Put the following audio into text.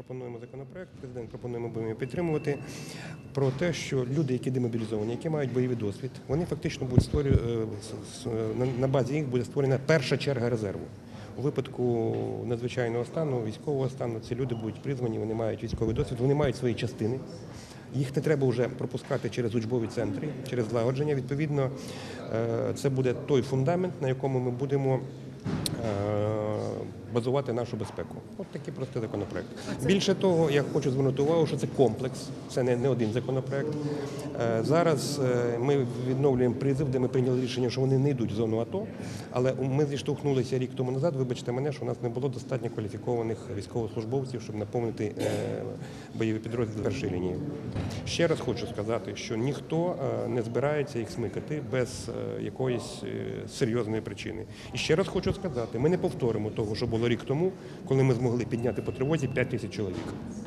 пропонуємо законопроект, президент пропонує, ми будемо підтримувати, про те, що люди, які демобілізовані, які мають бойовий досвід, вони фактично будуть на базі їх буде створена перша черга резерву. У випадку надзвичайного стану, військового стану, ці люди будуть призвані, вони мають військовий досвід, вони мають свої частини. Їх не треба вже пропускати через учбові центри, через злагодження. Відповідно, це буде той фундамент, на якому ми будемо базувати нашу безпеку. От такий простий законопроект. Більше того, я хочу звернути увагу, що це комплекс, це не один законопроект. Зараз ми відновлюємо призив, де ми прийняли рішення, що вони не йдуть в зону АТО, але ми зіштовхнулися рік тому назад, вибачте мене, що у нас не було достатньо кваліфікованих військовослужбовців, щоб наповнити бойові підрозділи першої лінії. Ще раз хочу сказати, що ніхто не збирається їх смикати без якоїсь серйозної причини. І ще раз хочу сказати, ми не повторимо того, що було рік тому, коли ми змогли підняти по тривозі 5 тисяч чоловік.